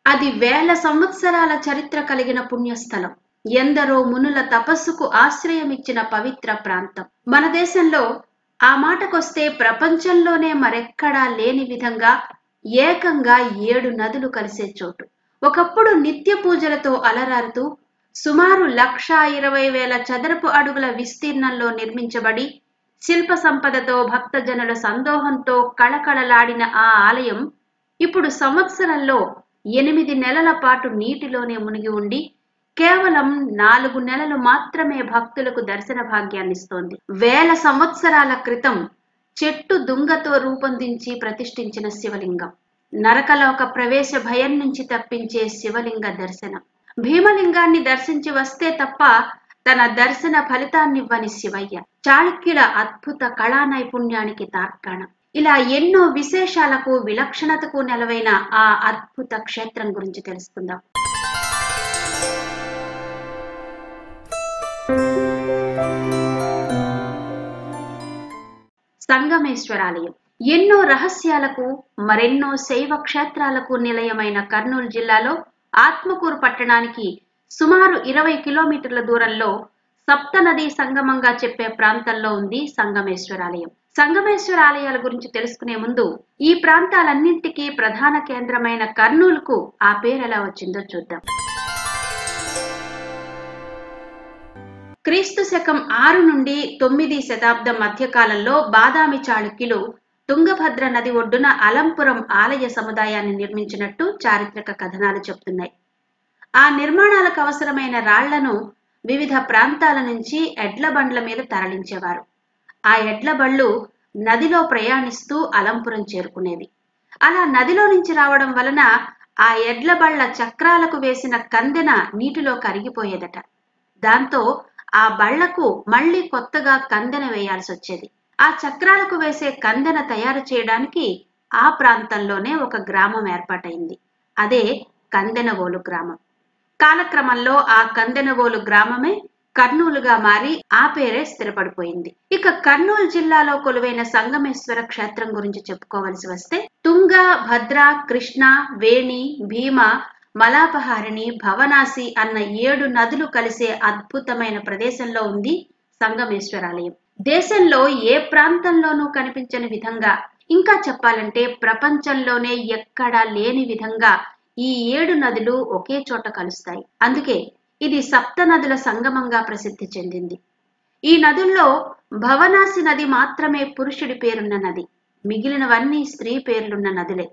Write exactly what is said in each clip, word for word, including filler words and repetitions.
అది వేల సంవత్సరాల చరిత్ర కలిగిన పుణ్యస్థలం. ఎందరో మునుల తపస్సుకు ఆశ్రయమిచ్చిన పవిత్ర ప్రాంతం. మన దేశంలో ఆ మాటకొస్తే ప్రపంచంలోనే మరెక్కడా లేని విధంగా ఏకంగా ఏడు నదులు కలిసే చోటు. ఒకప్పుడు నిత్య పూజలతో అలరారుతూ సుమారు లక్ష ఇరవై వేల చదరపు అడుగుల విస్తీర్ణంలో నిర్మించబడి శిల్ప సంపదతో భక్తజనుల సందోహంతో కళకళలాడిన ఆ ఆలయం ఇప్పుడు సంవత్సరంలో ఎనిమిది నెలల పాటు నీటిలోనే మునిగి ఉండి కేవలం నాలుగు నెలలు మాత్రమే భక్తులకు దర్శన భాగ్యాన్నిస్తోంది. వేల సంవత్సరాల క్రితం చెట్టు దుంగతో రూపొందించి ప్రతిష్ఠించిన శివలింగం. నరకలోక ప్రవేశ భయం నుంచి తప్పించే శివలింగ దర్శనం. భీమలింగాన్ని దర్శించి వస్తే తప్ప తన దర్శన ఫలితాన్నివ్వని శివయ్య. చాళుక్యుల అద్భుత కళా నైపుణ్యానికి తార్కాణం. ఇలా ఎన్నో విశేషాలకు విలక్షణతకు నెలవైన ఆ అద్భుత క్షేత్రం గురించి తెలుసుకుందాం. సంగమేశ్వరాలయం ఎన్నో రహస్యాలకు మరెన్నో శైవ క్షేత్రాలకు నిలయమైన కర్నూలు జిల్లాలో ఆత్మకూరు పట్టణానికి సుమారు ఇరవై కిలోమీటర్ల దూరంలో సప్తనదీ సంగమంగా చెప్పే ప్రాంతంలో ఉంది సంగమేశ్వరాలయం. సంగమేశ్వరాలయాల గురించి తెలుసుకునే ముందు ఈ ప్రాంతాలన్నింటికీ ప్రధాన కేంద్రమైన కర్నూలుకు ఆ పేరు ఎలా వచ్చిందో చూద్దాం. క్రీస్తు శకం ఆరు నుండి తొమ్మిది శతాబ్దం మధ్యకాలంలో బాదామి చాళుక్యులు తుంగభద్ర నది ఒడ్డున అలంపురం ఆలయ సముదాయాన్ని నిర్మించినట్టు చారిత్రక కథనాలు చెబుతున్నాయి. ఆ నిర్మాణాలకు అవసరమైన రాళ్లను వివిధ ప్రాంతాల నుంచి ఎడ్ల బండ్ల మీద తరలించేవారు. ఆ ఎడ్ల బళ్ళు నదిలో ప్రయాణిస్తూ అలంపురం చేరుకునేవి. అలా నదిలో నుంచి రావడం వలన ఆ ఎడ్ల బళ్ల చక్రాలకు వేసిన కందెన నీటిలో కరిగిపోయేదట. దాంతో ఆ బళ్లకు మళ్లీ కొత్తగా కందెన వేయాల్సి వచ్చేది. ఆ చక్రాలకు వేసే కందెన తయారు చేయడానికి ఆ ప్రాంతంలోనే ఒక గ్రామం ఏర్పాటైంది. అదే కందెనవోలు గ్రామం. కాలక్రమంలో ఆ కందెనవోలు గ్రామమే కర్నూలుగా మారి ఆ పేరే స్థిరపడిపోయింది. ఇక కర్నూలు జిల్లాలో కొలువైన సంగమేశ్వర క్షేత్రం గురించి చెప్పుకోవలసి వస్తే తుంగ, భద్ర, కృష్ణ, వేణి, భీమ, మలాపహారిణి, భవనాసి అన్న ఏడు నదులు కలిసే అద్భుతమైన ప్రదేశంలో ఉంది సంగమేశ్వరాలయం. దేశంలో ఏ ప్రాంతంలోనూ కనిపించని విధంగా, ఇంకా చెప్పాలంటే ప్రపంచంలోనే ఎక్కడా లేని విధంగా ఈ ఏడు నదులు ఒకే చోట కలుస్తాయి. అందుకే ఇది సప్త నదుల సంగమంగా ప్రసిద్ధి చెందింది. ఈ నదుల్లో భవనాసి నది మాత్రమే పురుషుడి పేరున్న నది. మిగిలినవన్నీ స్త్రీ పేర్లున్న నదులే.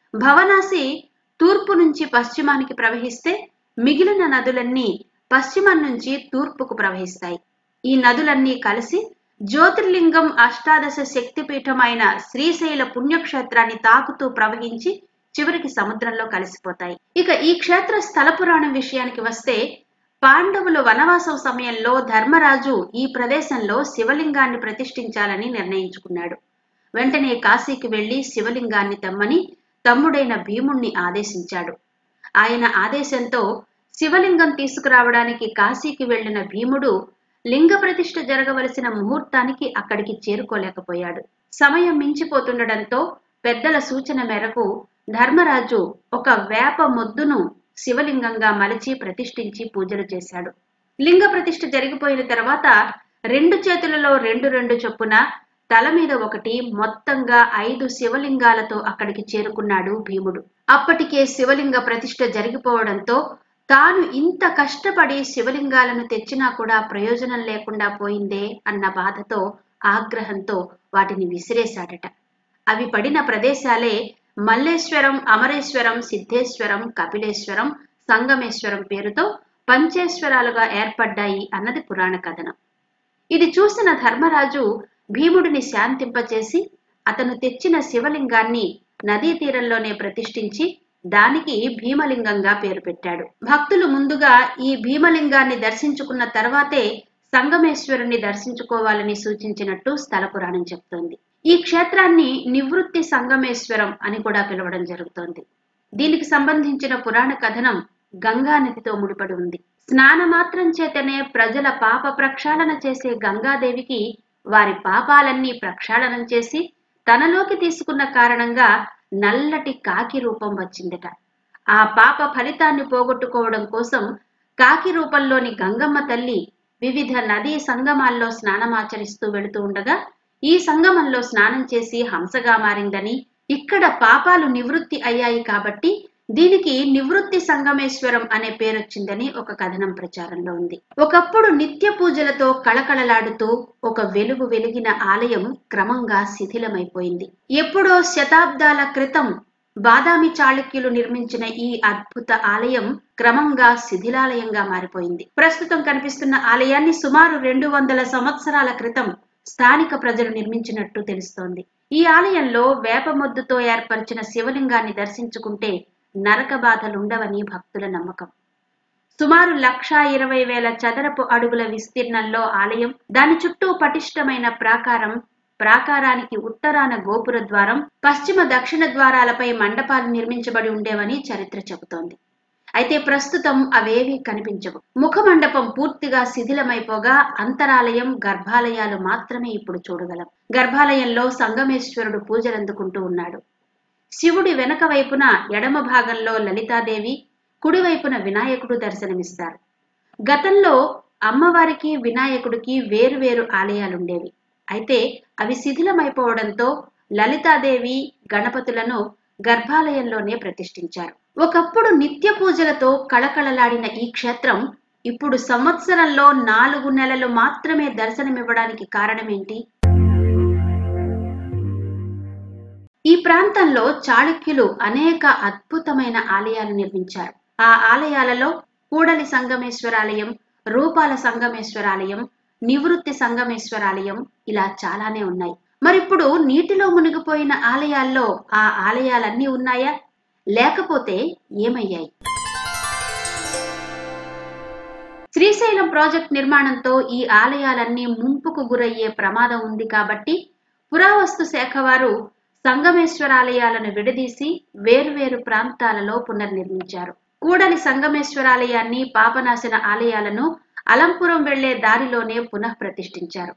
భవనాసి తూర్పు నుంచి పశ్చిమానికి ప్రవహిస్తే మిగిలిన నదులన్నీ పశ్చిమం నుంచి తూర్పుకు ప్రవహిస్తాయి. ఈ నదులన్నీ కలిసి జ్యోతిర్లింగం అష్టాదశ శక్తిపీఠమైన శ్రీశైల పుణ్యక్షేత్రాన్ని తాకుతూ ప్రవహించి చివరికి సముద్రంలో కలిసిపోతాయి. ఇక ఈ క్షేత్ర స్థల పురాణం విషయానికి వస్తే పాండవులు వనవాసం సమయంలో ధర్మరాజు ఈ ప్రదేశంలో శివలింగాన్ని ప్రతిష్ఠించాలని నిర్ణయించుకున్నాడు. వెంటనే కాశీకి వెళ్లి శివలింగాన్ని తెమ్మని తమ్ముడైన భీముణ్ణి ఆదేశించాడు. ఆయన ఆదేశంతో శివలింగం తీసుకురావడానికి కాశీకి వెళ్లిన భీముడు లింగ ప్రతిష్ఠ జరగవలసిన ముహూర్తానికి అక్కడికి చేరుకోలేకపోయాడు. సమయం మించిపోతుండటంతో పెద్దల సూచన మేరకు ధర్మరాజు ఒక వేప మొద్దును శివలింగంగా మలచి ప్రతిష్ఠించి పూజలు చేశాడు. లింగ ప్రతిష్ఠ జరిగిపోయిన తర్వాత రెండు చేతులలో రెండు రెండు చొప్పున తల మీద ఒకటి మొత్తంగా ఐదు శివలింగాలతో అక్కడికి చేరుకున్నాడు భీముడు. అప్పటికే శివలింగ ప్రతిష్ఠ జరిగిపోవడంతో తాను ఇంత కష్టపడి శివలింగాలను తెచ్చినా కూడా ప్రయోజనం లేకుండా పోయిందే అన్న బాధతో, ఆగ్రహంతో వాటిని విసిరేశాడట. అవి పడిన ప్రదేశాలే మల్లేశ్వరం, అమరేశ్వరం, సిద్ధేశ్వరం, కపిలేశ్వరం, సంగమేశ్వరం పేరుతో పంచేశ్వరాలుగా ఏర్పడ్డాయి అన్నది పురాణ కథనం. ఇది చూసిన ధర్మరాజు భీముడిని శాంతింపచేసి అతను తెచ్చిన శివలింగాన్ని నదీ తీరంలోనే ప్రతిష్ఠించి దానికి భీమలింగంగా పేరు పెట్టాడు. భక్తులు ముందుగా ఈ భీమలింగాన్ని దర్శించుకున్న తర్వాతే సంగమేశ్వరుణ్ణి దర్శించుకోవాలని సూచించినట్టు స్థల పురాణం చెప్తోంది. ఈ క్షేత్రాన్ని నివృత్తి సంగమేశ్వరం అని కూడా పిలవడం జరుగుతోంది. దీనికి సంబంధించిన పురాణ కథనం గంగా నదితో ముడిపడి ఉంది. స్నానమాత్రం చేతనే ప్రజల పాప ప్రక్షాళన చేసే గంగాదేవికి వారి పాపాలన్నీ ప్రక్షాళనం చేసి తనలోకి తీసుకున్న కారణంగా నల్లటి కాకి రూపం వచ్చిందట. ఆ పాప ఫలితాన్ని పోగొట్టుకోవడం కోసం కాకి రూపంలోని గంగమ్మ తల్లి వివిధ నదీ సంగమాల్లో స్నానమాచరిస్తూ వెళుతూ ఉండగా ఈ సంగమంలో స్నానం చేసి హంసగా మారిందని, ఇక్కడ పాపాలు నివృత్తి అయ్యాయి కాబట్టి దీనికి నివృత్తి సంగమేశ్వరం అనే పేరొచ్చిందని ఒక కథనం ప్రచారంలో ఉంది. ఒకప్పుడు నిత్య పూజలతో కళకళలాడుతూ ఒక వెలుగు వెలిగిన ఆలయం క్రమంగా శిథిలమైపోయింది. ఎప్పుడో శతాబ్దాల క్రితం బాదామి చాళుక్యులు నిర్మించిన ఈ అద్భుత ఆలయం క్రమంగా శిథిలాలయంగా మారిపోయింది. ప్రస్తుతం కనిపిస్తున్న ఆలయాన్ని సుమారు రెండు వందల సంవత్సరాల క్రితం స్థానిక ప్రజలు నిర్మించినట్టు తెలుస్తోంది. ఈ ఆలయంలో వేపమొద్దుతో ఏర్పరిచిన శివలింగాన్ని దర్శించుకుంటే నరక బాధలుండవని భక్తుల నమ్మకం. సుమారు లక్షా ఇరవై వేల చదరపు అడుగుల విస్తీర్ణంలో ఆలయం, దాని చుట్టూ పటిష్టమైన ప్రాకారం, ప్రాకారానికి ఉత్తరాన గోపుర ద్వారం, పశ్చిమ దక్షిణ ద్వారాలపై మండపాలు నిర్మించబడి ఉండేవని చరిత్ర చెబుతోంది. అయితే ప్రస్తుతం అవేవీ కనిపించవు. ముఖమండపం పూర్తిగా శిథిలమైపోగా అంతరాలయం, గర్భాలయాలు మాత్రమే ఇప్పుడు చూడగలం. గర్భాలయంలో సంగమేశ్వరుడు పూజలందుకుంటూ ఉన్నాడు. శివుడి వెనక వైపున ఎడమ భాగంలో లలితాదేవి, కుడివైపున వినాయకుడు దర్శనమిస్తారు. గతంలో అమ్మవారికి వినాయకుడికి వేరువేరు ఆలయాలుండేవి. అయితే అవి శిథిలమైపోవడంతో లలితాదేవి, గణపతులను గర్భాలయంలోనే ప్రతిష్ఠించారు. ఒకప్పుడు నిత్య పూజలతో కళకళలాడిన ఈ క్షేత్రం ఇప్పుడు సంవత్సరంలో నాలుగు నెలలు మాత్రమే దర్శనమివ్వడానికి కారణమేంటి? ఈ ప్రాంతంలో చాళుక్యులు అనేక అద్భుతమైన ఆలయాలు నిర్మించారు. ఆ ఆలయాలలో కూడలి సంగమేశ్వరాలయం, రూపాల సంగమేశ్వరాలయం, నివృత్తి సంగమేశ్వరాలయం ఇలా చాలానే ఉన్నాయి. మరిప్పుడు నీటిలో మునిగిపోయిన ఆలయాల్లో ఆ ఆలయాలన్నీ ఉన్నాయా, లేకపోతే ఏమయ్యాయి? శ్రీశైలం ప్రాజెక్ట్ నిర్మాణంతో ఈ ఆలయాలన్నీ ముంపుకు గురయ్యే ప్రమాదం ఉంది కాబట్టి పురావస్తు శాఖ వారు సంగమేశ్వరాలయాలను విడదీసి వేర్వేరు ప్రాంతాలలో పునర్నిర్మించారు. కూడలి సంగమేశ్వరాలయాన్ని, పాపనాశన ఆలయాలను అలంపురం వెళ్లే దారిలోనే పునః ప్రతిష్ఠించారు.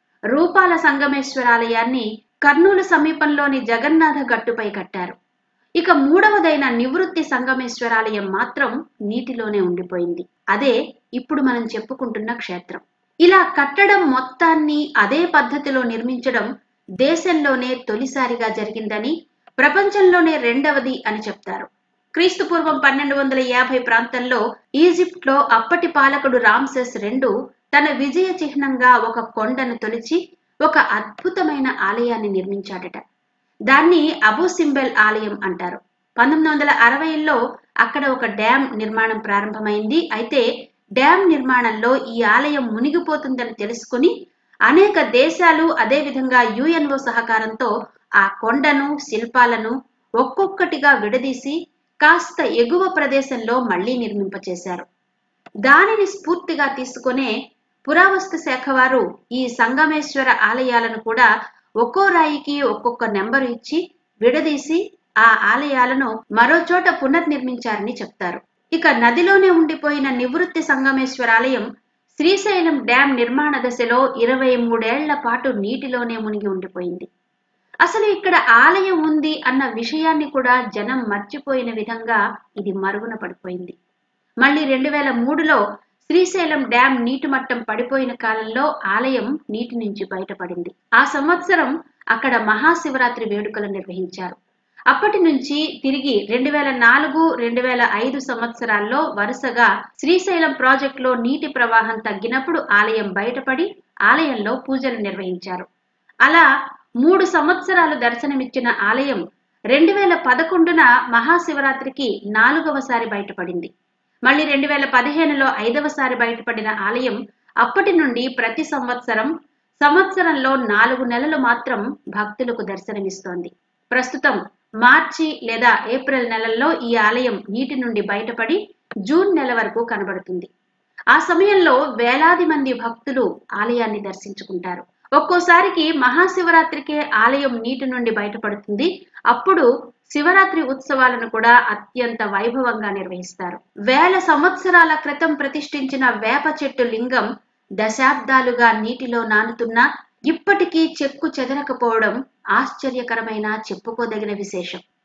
రూపాల సంగమేశ్వరాలయాన్ని కర్నూలు సమీపంలోని జగన్నాథ గట్టుపై కట్టారు. ఇక మూడవదైన నివృత్తి సంగమేశ్వరాలయం మాత్రం నీటిలోనే ఉండిపోయింది. అదే ఇప్పుడు మనం చెప్పుకుంటున్న క్షేత్రం. ఇలా కట్టడం మొత్తాన్ని అదే పద్ధతిలో నిర్మించడం దేశంలోనే తొలిసారిగా జరిగిందని, ప్రపంచంలోనే రెండవది అని చెప్తారు. క్రీస్తు పూర్వం పన్నెండు వందల యాభై ప్రాంతంలో ఈజిప్ట్ లో అప్పటి పాలకుడు రామ్సెస్ రెండు తన విజయ చిహ్నంగా ఒక కొండను తొలిచి ఒక అద్భుతమైన ఆలయాన్ని నిర్మించాడట. దాన్ని అబూ సింబెల్ ఆలయం అంటారు. పంతొమ్మిది వందల అరవైలో అక్కడ ఒక డ్యాం నిర్మాణం ప్రారంభమైంది. అయితే డ్యాం నిర్మాణంలో ఈ ఆలయం మునిగిపోతుందని తెలుసుకుని అనేక దేశాలు, అదేవిధంగా యుఎన్ఓ సహకారంతో ఆ కొండను, శిల్పాలను ఒక్కొక్కటిగా విడదీసి కాస్త ఎగువ ప్రదేశంలో మళ్లీ నిర్మింపచేశారు. దానిని స్ఫూర్తిగా తీసుకునే పురావస్తు శాఖ వారు ఈ సంగమేశ్వర ఆలయాలను కూడా ఒక్కో రాయికి ఒక్కొక్క నెంబరు ఇచ్చి విడదీసి ఆ ఆలయాలను మరో చోట పునర్నిర్మించారని చెప్తారు. ఇక నదిలోనే ఉండిపోయిన నివృత్తి సంగమేశ్వరాలయం శ్రీశైలం డ్యాం నిర్మాణ దశలో ఇరవై మూడేళ్ల పాటు నీటిలోనే మునిగి ఉండిపోయింది. అసలు ఇక్కడ ఆలయం ఉంది అన్న విషయాన్ని కూడా జనం మర్చిపోయిన విధంగా ఇది మరుగున పడిపోయింది. మళ్ళీ రెండు వేల మూడులో శ్రీశైలం డ్యాం నీటి మట్టం పడిపోయిన కాలంలో ఆలయం నీటి నుంచి బయటపడింది. ఆ సంవత్సరం అక్కడ మహాశివరాత్రి వేడుకలు నిర్వహించారు. అప్పటి నుంచి తిరిగి రెండు వేల నాలుగు రెండు వేల ఐదు సంవత్సరాల్లో వరుసగా శ్రీశైలం ప్రాజెక్టులో నీటి ప్రవాహం తగ్గినప్పుడు ఆలయం బయటపడి ఆలయంలో పూజలు నిర్వహించారు. అలా మూడు సంవత్సరాలు దర్శనమిచ్చిన ఆలయం రెండు వేల పదకొండున మహాశివరాత్రికి నాలుగవసారి బయటపడింది. మళ్ళీ రెండు వేల పదిహేనులో ఐదవసారి బయటపడిన ఆలయం అప్పటి నుండి ప్రతి సంవత్సరం సంవత్సరంలో నాలుగు నెలలు మాత్రం భక్తులకు దర్శనమిస్తోంది. ప్రస్తుతం మార్చి లేదా ఏప్రిల్ నెలల్లో ఈ ఆలయం నీటి నుండి బయటపడి జూన్ నెల వరకు కనబడుతుంది. ఆ సమయంలో వేలాది మంది భక్తులు ఆలయాన్ని దర్శించుకుంటారు. ఒక్కోసారికి మహాశివరాత్రికే ఆలయం నీటి నుండి బయటపడుతుంది. అప్పుడు శివరాత్రి ఉత్సవాలను కూడా అత్యంత వైభవంగా నిర్వహిస్తారు. వేల సంవత్సరాల క్రితం ప్రతిష్ఠించిన వేప చెట్టు లింగం దశాబ్దాలుగా నీటిలో నానుతున్నా ఇప్పటికీ చెక్కు చెదరకపోవడం ఆశ్చర్యకరమైన చెప్పుకోదగిన విశేషం.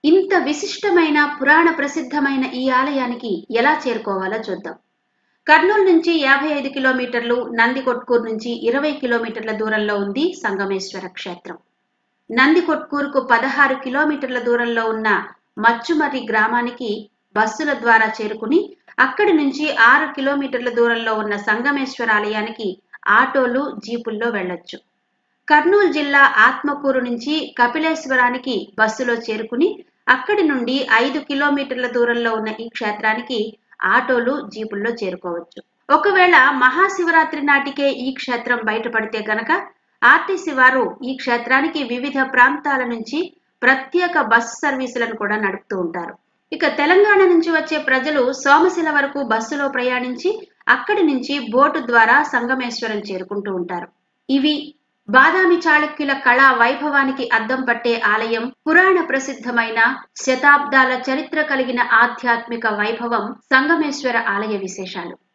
ఇంత విశిష్టమైన పురాణ ప్రసిద్ధమైన ఈ ఆలయానికి ఎలా చేరుకోవాలో చూద్దాం. కర్నూలు నుంచి యాభై ఐదు కిలోమీటర్లు, నందికొట్కూరు నుంచి ఇరవై కిలోమీటర్ల దూరంలో ఉంది సంగమేశ్వర క్షేత్రం. నందికొట్కూరుకు పదహారు కిలోమీటర్ల దూరంలో ఉన్న మచ్చుమర్రి గ్రామానికి బస్సుల ద్వారా చేరుకుని అక్కడి నుంచి ఆరు కిలోమీటర్ల దూరంలో ఉన్న సంగమేశ్వర ఆలయానికి ఆటోలు, జీపుల్లో వెళ్లొచ్చు. కర్నూలు జిల్లా ఆత్మకూరు నుంచి కపిలేశ్వరానికి బస్సులో చేరుకుని అక్కడి నుండి ఐదు కిలోమీటర్ల దూరంలో ఉన్న ఈ క్షేత్రానికి ఆటోలు, జీపుల్లో చేరుకోవచ్చు. ఒకవేళ మహాశివరాత్రి నాటికే ఈ క్షేత్రం బయటపడితే గనక ఆర్టీసీ వారు ఈ క్షేత్రానికి వివిధ ప్రాంతాల నుంచి ప్రత్యేక బస్ సర్వీసులను కూడా నడుపుతూ ఉంటారు. ఇక తెలంగాణ నుంచి వచ్చే ప్రజలు సోమశిల వరకు బస్సులో ప్రయాణించి అక్కడి నుంచి బోటు ద్వారా సంగమేశ్వరం చేరుకుంటూ ఉంటారు. ఇవి బాదామి చాళుక్యుల కళా వైభవానికి అద్దం పట్టే ఆలయం, పురాణ ప్రసిద్ధమైన శతాబ్దాల చరిత్ర కలిగిన ఆధ్యాత్మిక వైభవం సంగమేశ్వర ఆలయ విశేషాలు.